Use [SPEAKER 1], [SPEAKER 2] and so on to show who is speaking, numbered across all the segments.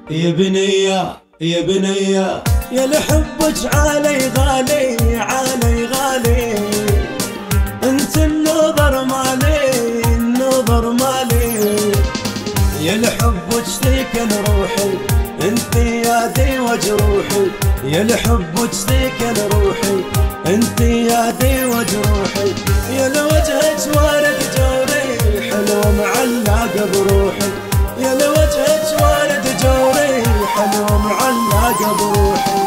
[SPEAKER 1] يا بنية يا بنية يا لحبك علي غالي علي غالي، انت النظر مالي النظر مالي، يا لحبك سكن روحي انت يا ذي وجروحي، يا لحبك سكن روحي انت يا ذي وجروحي، يا لوجهك وارد جوري حلو معلق بروحي، يا لوجهك وارد جوري حلو معلق بروحي.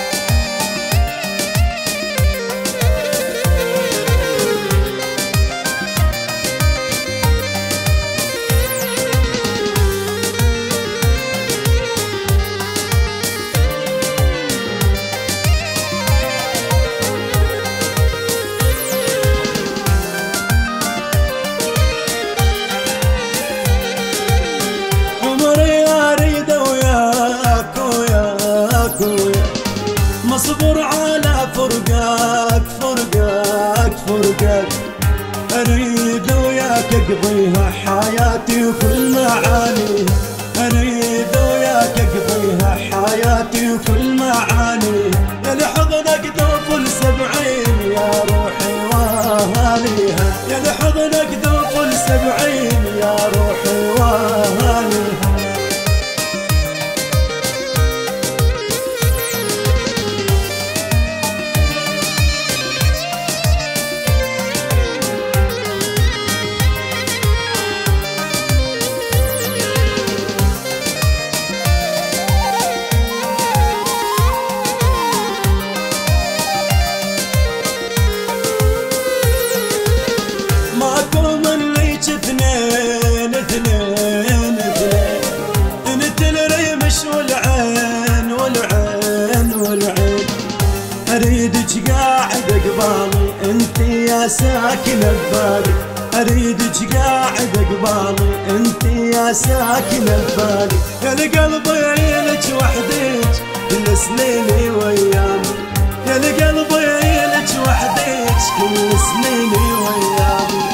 [SPEAKER 1] مصبر على فرقك فرقك فرقك، اريد وياك اقضيها حياتي وكل معانيها، اريد وياك اقضيها حياتي وكل معانيها، يا لحضنك ذوف ال70 يا روحي واهاليها، يا لحضنك ذوف ال70 يا روحي واهاليها. اثنين اثنين اثنين، انت الريمش والعين والعين والعين، اريدك قاعد قبالي انت يا ساكن ببالي، اريدك قاعد قبالي انت يا ساكن ببالي، يا لقلبي لك وحدك كل سنيني وايامي، يا لقلبي لك وحدك كل سنيني وايامي.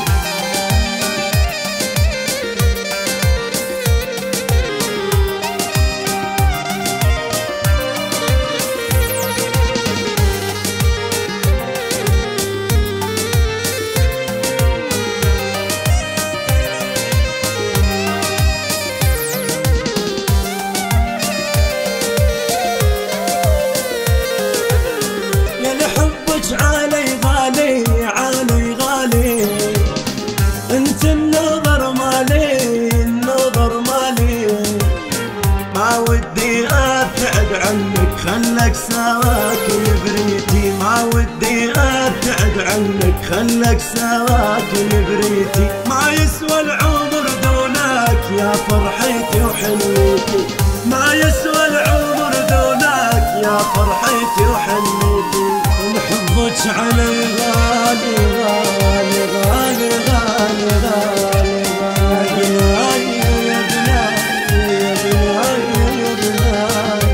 [SPEAKER 1] علي غالي علي غالي، انت النظر مالي النظر مالي، ما ودي ابتعد عنك خلك سواكن بريتي، ما ودي ابتعد عنك خلك سواكن بريتي، ما يسوى العمر دونك يا فرحتي وحنيتي، ما يسوى العمر دونك يا فرحتي وحنيتي، حبك علي غالي غالي غالي غالي غالي غالي، يا بناي يا بناي يا بناي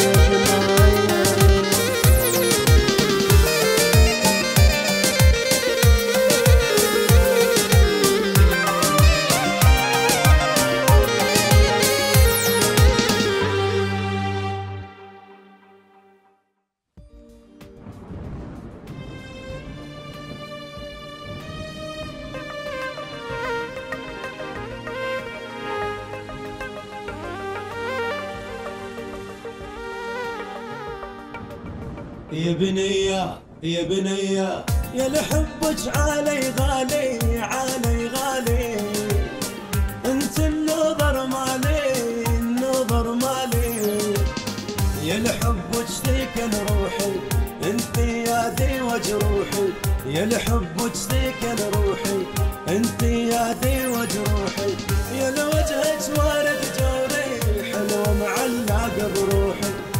[SPEAKER 1] يا بنية يا بنية يا لحبك علي غالي علي غالي، انت النظر مالي النظر مالي، يا لحبك سكن روحي انت يا ذي وجروحي، يا لحبك سكن روحي انت يا ذي وجروحي، يا لوجهك وارد جوري حلو معلق بروحي،